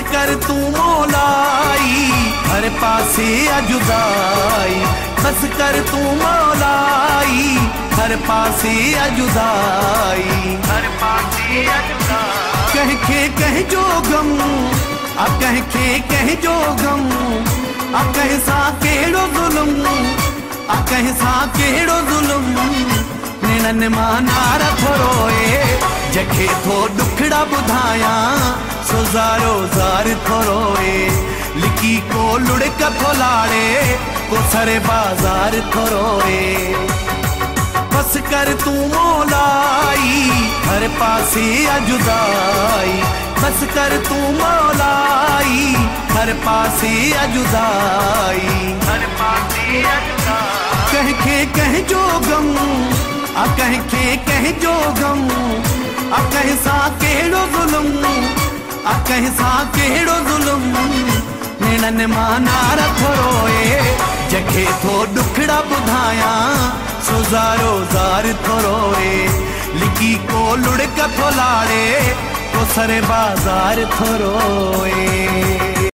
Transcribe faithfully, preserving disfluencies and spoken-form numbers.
कर तू मौलाई, हर पासे अजुदाई। बस कर तू मौलाई, हर पासे अजुदाई, हर पासे अजुदाई। कह के कह जो गम, आ कह के कह जो गम, आ कह सा केड़ो जुल्म, आ कह सा केड़ो जुल्म। निणन मां नारा थोरोए, जखे थो दुखड़ा बुधाया, सो ज़ारो ज़ार थोरोए। लिकी को लुड़क थोलाड़े, को सरे बाजार थोरोए। बस कर तू मौलाई, हर पासे अजुदाई। बस कर तू मौलाई, हर पासे अजुदाई, हर पासे अजुदाई। कह के कह जो गम, आ कह के कह जो गम, आ कह सा केड़ो जुल्म, आ कह सा केड़ो जुल्म। निणन मां नारा थोरोए, जखे थो दुखड़ा बुधाया, सो ज़ारो ज़ार थोरोए। लिकी को लुड़क थोलाड़े, को सरे बाजार थोरोए।